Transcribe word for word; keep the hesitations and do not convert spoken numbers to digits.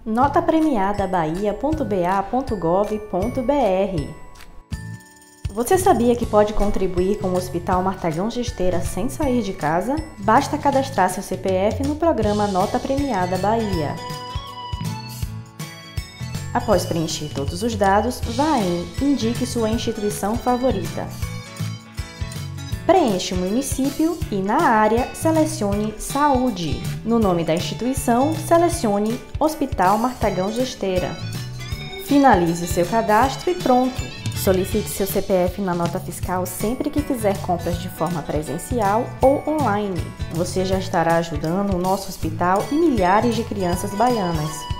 nota premiada bahia ponto b a ponto gov ponto b r. Você sabia que pode contribuir com o Hospital Martagão de Esteira sem sair de casa? Basta cadastrar seu C P F no programa Nota Premiada Bahia. Após preencher todos os dados, vá em Indique sua instituição favorita. Preencha o município e, na área, selecione Saúde. No nome da instituição, selecione Hospital Martagão de Esteira. Finalize seu cadastro e pronto! Solicite seu C P F na nota fiscal sempre que fizer compras de forma presencial ou online. Você já estará ajudando o nosso hospital e milhares de crianças baianas.